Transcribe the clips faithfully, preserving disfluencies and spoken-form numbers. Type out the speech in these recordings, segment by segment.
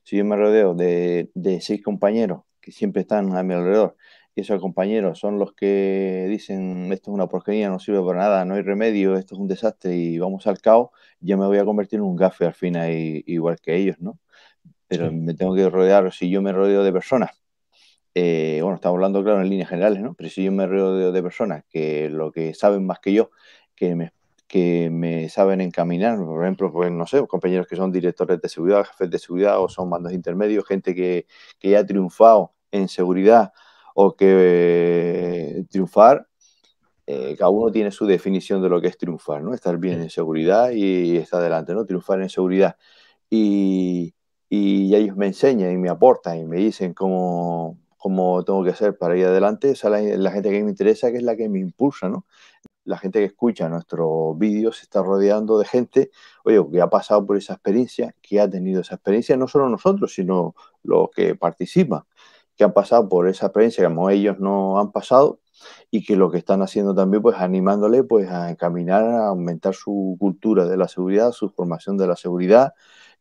Si yo me rodeo de, de seis compañeros que siempre están a mi alrededor, y esos compañeros son los que dicen esto es una porquería, no sirve para nada, no hay remedio, esto es un desastre y vamos al caos, yo me voy a convertir en un gafe al final, i- igual que ellos, ¿no? Pero Sí, me tengo que rodear, si yo me rodeo de personas, eh, bueno, estamos hablando, claro, en líneas generales, ¿no? Pero si yo me rodeo de personas que lo que saben más que yo, que me, que me saben encaminar, por ejemplo, pues no sé, compañeros que son directores de seguridad, jefes de seguridad o son mandos intermedios, gente que, que ya ha triunfado en seguridad o que eh, triunfar, eh, cada uno tiene su definición de lo que es triunfar, ¿no? Estar bien sí. en seguridad y estar adelante, ¿no? Triunfar en seguridad. Y, y ellos me enseñan y me aportan y me dicen cómo, cómo tengo que hacer para ir adelante. Esa es la, la gente que me interesa, que es la que me impulsa, ¿no? La gente que escucha nuestros vídeos se está rodeando de gente, oye, que ha pasado por esa experiencia, que ha tenido esa experiencia, no solo nosotros, sino los que participan, que han pasado por esa experiencia que como ellos no han pasado y que lo que están haciendo también, pues animándole pues a encaminar, a aumentar su cultura de la seguridad, su formación de la seguridad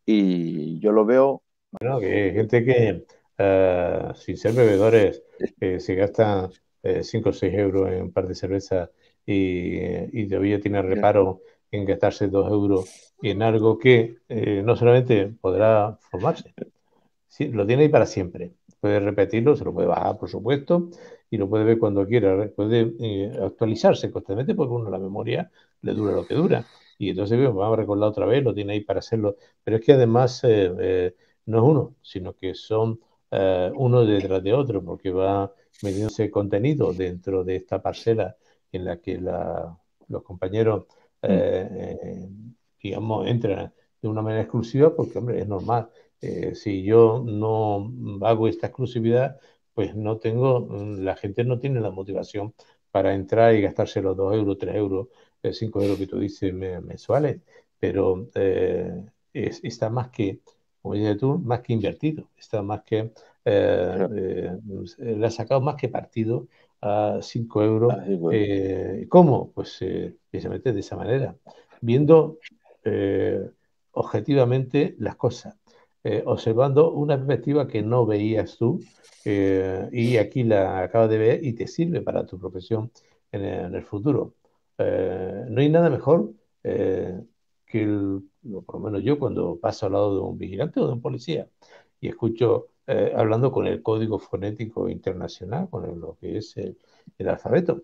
y yo lo veo, Bueno, que hay gente que, eh, sin ser bebedores, eh, se gasta eh, cinco o seis euros en un par de cervezas y, y todavía tiene reparo en gastarse dos euros en algo que eh, no solamente podrá formarse, sí, lo tiene ahí para siempre. Puede repetirlo, se lo puede bajar, por supuesto, y lo puede ver cuando quiera. Puede eh, actualizarse constantemente porque uno la memoria le dura lo que dura. Y entonces bien, vamos a recordar otra vez, lo tiene ahí para hacerlo. Pero es que además eh, eh, no es uno, sino que son eh, uno detrás de otro, porque va metiéndose contenido dentro de esta parcela en la que la- los compañeros, eh, eh, digamos, entran de una manera exclusiva, porque, hombre, es normal. Eh, si yo no hago esta exclusividad, pues no tengo, mm, la gente no tiene la motivación para entrar y gastarse los dos euros, tres euros, eh, cinco euros que tú dices me- mensuales, pero eh, es- está más que, como dices tú, más que invertido, está más que, eh, eh, le ha sacado más que partido a cinco euros. así pues, Eh, ¿cómo? Pues eh, precisamente de esa manera, viendo eh, objetivamente las cosas, eh, observando una perspectiva que no veías tú, eh, y aquí la acabas de ver y te sirve para tu profesión en el, en el futuro. Eh, no hay nada mejor eh, que, el- o por lo menos yo, cuando paso al lado de un vigilante o de un policía y escucho eh, hablando con el código fonético internacional, con el- lo que es el, el alfabeto.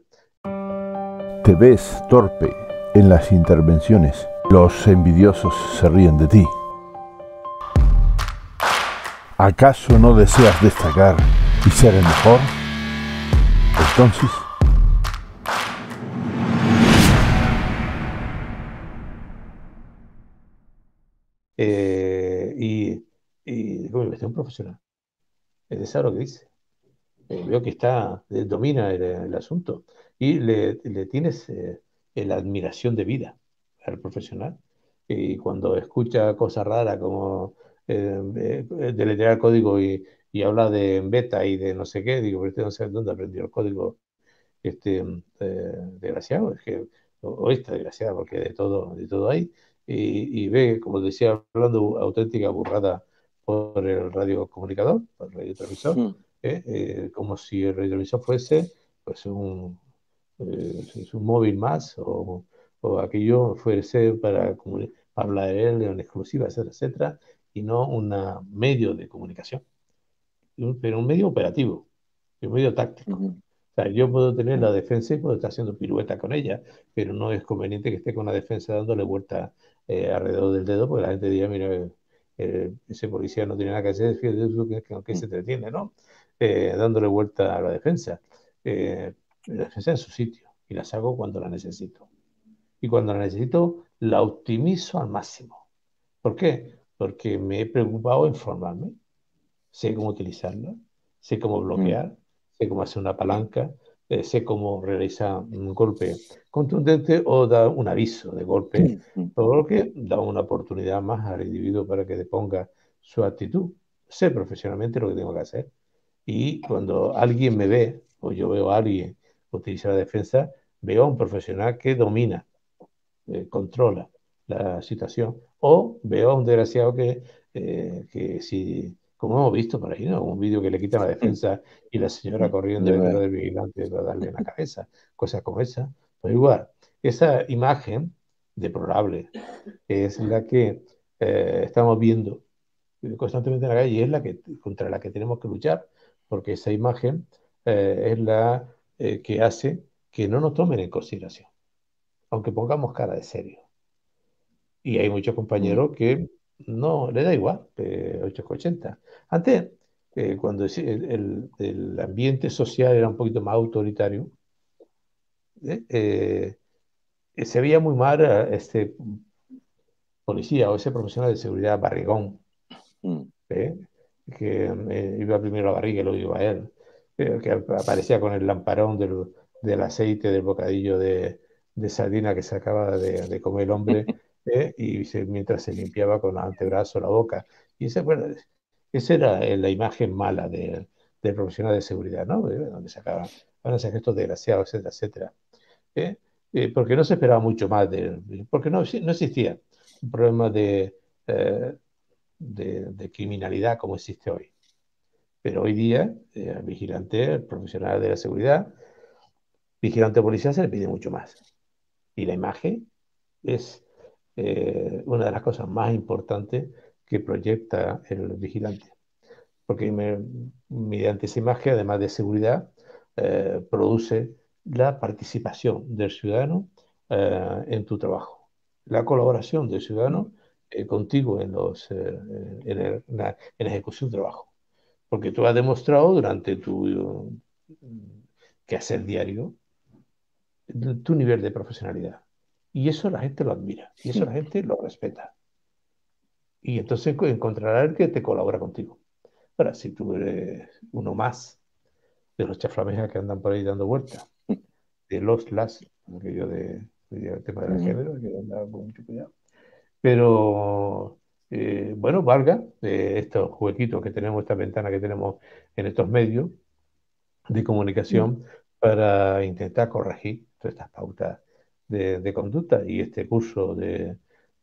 Te ves torpe en las intervenciones. Los envidiosos se ríen de ti. ¿Acaso no deseas destacar y ser el mejor? Entonces, Eh, y, y como investigación profesional, es sabe lo que dice. Eh, veo que está, eh, domina el, el asunto y le, le tienes eh, la admiración de vida al profesional. Y cuando escucha cosas raras como eh, eh, deletrear código y, y habla de beta y de no sé qué, digo, pero este no sé dónde aprendió el código este eh, desgraciado, es que, o, o esta desgraciada, porque de todo, de todo hay. Y, y ve, como decía, hablando auténtica burrada por el radiocomunicador, por el radiotransmisor, ¿eh? Eh, como si el radiotransmisor fuese pues un, eh, es un móvil más o, o aquello fuese para comuni- hablar de él en exclusiva, etcétera, etcétera, y no un medio de comunicación, un- pero un medio operativo, un medio táctico. O sea, yo puedo tener la defensa y puedo estar haciendo pirueta con ella, pero no es conveniente que esté con la defensa dándole vuelta eh, alrededor del dedo, porque la gente diría, mira, eh, ese policía no tiene nada que hacer, fíjate tú que, que, que se entretiene, ¿no? Eh, dándole vuelta a la defensa. Eh, la defensa en su sitio y las hago cuando la necesito. Y cuando la necesito, la optimizo al máximo. ¿Por qué? Porque me he preocupado en formarme, sé cómo utilizarla, sé cómo bloquear, sé cómo hacer una palanca, eh, sé cómo realizar un golpe contundente o dar un aviso de golpe, todo lo que da una oportunidad más al individuo para que deponga su actitud. Sé profesionalmente lo que tengo que hacer. Y cuando alguien me ve, o yo veo a alguien utilizar la defensa, veo a un profesional que domina, eh, controla la situación. O veo a un desgraciado que eh, que si, como hemos visto por ahí, ¿no? Un vídeo que le quitan la Mm, defensa y la señora mm. corriendo Ya detrás me- del vigilante para darle en la cabeza, cosas como esa. Pues igual, esa imagen deplorable es la que eh, estamos viendo constantemente en la calle y es la que, contra la que tenemos que luchar, porque esa imagen eh, es la eh, que hace que no nos tomen en consideración, aunque pongamos cara de serio. Y hay muchos mm, compañeros que no le da igual, eh, ocho que ochenta. Antes, eh, cuando el, el- el ambiente social era un poquito más autoritario, eh, eh, se veía muy mal a este policía o ese profesional de seguridad barrigón, mm, ¿eh? Que eh, iba primero a la barriga y luego iba a él, eh, que aparecía con el lamparón del, del aceite del bocadillo de, de sardina que se acaba de, de comer el hombre, ¿eh? Y se- mientras se limpiaba con el antebrazo la boca. Y ese, bueno, esa era eh, la imagen mala de- del profesional de seguridad, ¿no? Eh, Donde sacaban, van a hacer gestos desgraciados, etcétera, etcétera. ¿Eh? Eh, porque no se esperaba mucho más de él, porque no, no existía un problema de, eh, de, de criminalidad como existe hoy. Pero hoy día, eh, al vigilante, el profesional de la seguridad, vigilante policial se le pide mucho más. Y la imagen es eh, una de las cosas más importantes que proyecta el vigilante. Porque me- mediante esa imagen, además de seguridad, eh, produce la participación del ciudadano eh, en tu trabajo, la colaboración del mm, ciudadano eh, contigo en, los, eh, en, el- en la, en la ejecución del trabajo. Porque tú has demostrado durante tu eh, quehacer diario tu nivel de profesionalidad. Y eso la gente lo admira, y eso mm, la gente lo respeta. Y entonces co- encontrará el que te colabora contigo. Ahora, si tú eres uno más de los chaflamejas que andan por ahí dando vueltas, de los las, aquello de, de- el tema del mm, género, hay que andar con mucho cuidado. Pero eh, bueno, valga eh, estos huequitos que tenemos, esta ventana que tenemos en estos medios de mm, comunicación para intentar corregir todas estas pautas de, de conducta y este curso de,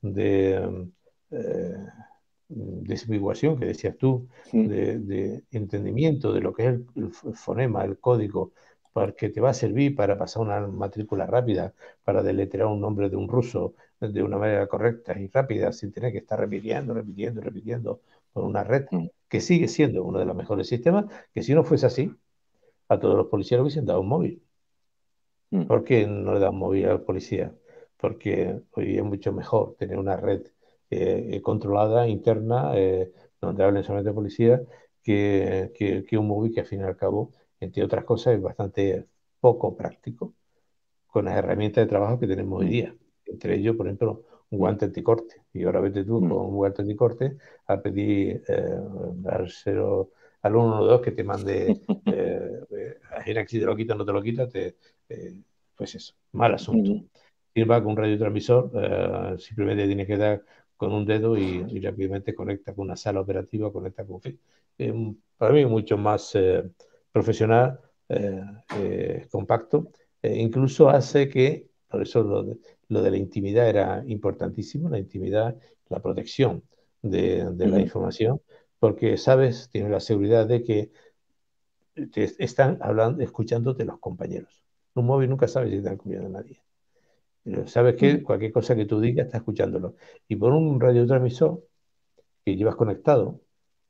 de eh, desambiguación que decías tú, mm, de, de entendimiento de lo que es el, el fonema, el código, porque te va a servir para pasar una matrícula rápida, para deletrear un nombre de un ruso de una manera correcta y rápida, sin tener que estar repitiendo, repitiendo, repitiendo por una red, mm, que sigue siendo uno de los mejores sistemas, que si no fuese así, a todos los policías le hubiesen dado un móvil. mm, ¿Por qué no le dan móvil a los policías? Porque hoy día es mucho mejor tener una red eh, controlada, interna, eh, donde hablen solamente policías, que, que, que un móvil que al fin y al cabo, entre otras cosas, es bastante poco práctico con las herramientas de trabajo que tenemos hoy mm, día. Entre ellos, por ejemplo, un mm, guante anticorte. Y ahora vete tú mm, con un guante anticorte a pedir eh, al, cero, al ciento doce que te mande, eh, eh, imagina que si te lo quita o no te lo quita, te, eh, pues eso, mal asunto. mm, Si va con un radiotransmisor, eh, simplemente tienes que dar con un dedo y, y rápidamente conecta con una sala operativa, conecta con... fin. Eh, para mí es mucho más eh, profesional, eh, eh, compacto, eh, incluso hace que, por eso lo de, lo de la intimidad era importantísimo, la intimidad, la protección de, de la mm, información, porque sabes, tienes la seguridad de que te están hablando, escuchándote los compañeros. Un móvil nunca sabes si están escuchando a nadie. Pero sabes que mm, cualquier cosa que tú digas está escuchándolo. Y por un radiotransmisor que llevas conectado,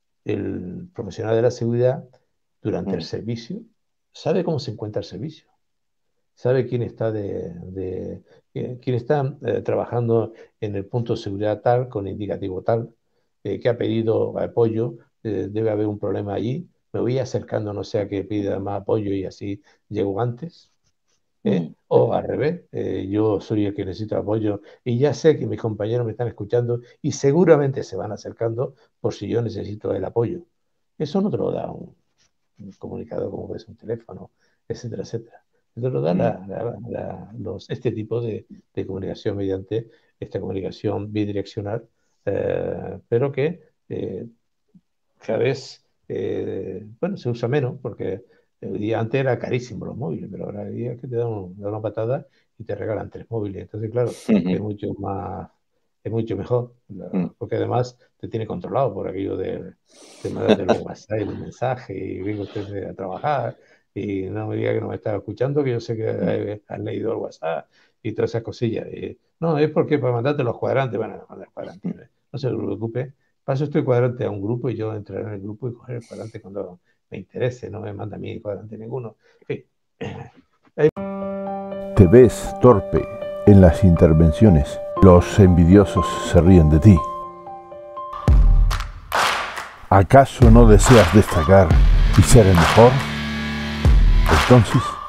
el profesional de la seguridad, durante el mm, servicio, sabe cómo se encuentra el servicio, sabe quién está, de, de- eh, quién está eh, trabajando en el punto de seguridad tal, con indicativo tal, eh, que ha pedido apoyo, eh, debe haber un problema allí, me voy acercando, no sea que pida más apoyo y así llego antes. ¿Eh? mm, O al revés, eh, yo soy el que necesito apoyo y ya sé que mis compañeros me están escuchando y seguramente se van acercando por si yo necesito el apoyo. Eso no te lo da un, un comunicador como puede ser un teléfono, etcétera, etcétera. Te lo da mm, la- la- la- los, este tipo de, de comunicación mediante esta comunicación bidireccional, eh, pero que eh, cada vez, eh, bueno, se usa menos porque el día antes era carísimo los móviles, pero ahora el día que te dan, un- dan una patada y te regalan tres móviles. Entonces, claro, es mm, mucho más, es mucho mejor, la- Mm. porque además te tiene controlado por aquello de, de mandarte los WhatsApp y los mensajes y venga usted a trabajar y no me diga que no me está escuchando, que yo sé que eh, has leído el WhatsApp y todas esas cosillas. Y, no, es porque para mandarte los cuadrantes, van a mandar cuadrantes, ¿eh? No se preocupe. Paso este cuadrante a un grupo y yo entraré en el grupo y coger el cuadrante cuando me interese, no me manda a mí cuadrante ninguno. En fin. Te ves torpe en las intervenciones. Los envidiosos se ríen de ti. ¿Acaso no deseas destacar y ser el mejor? Entonces,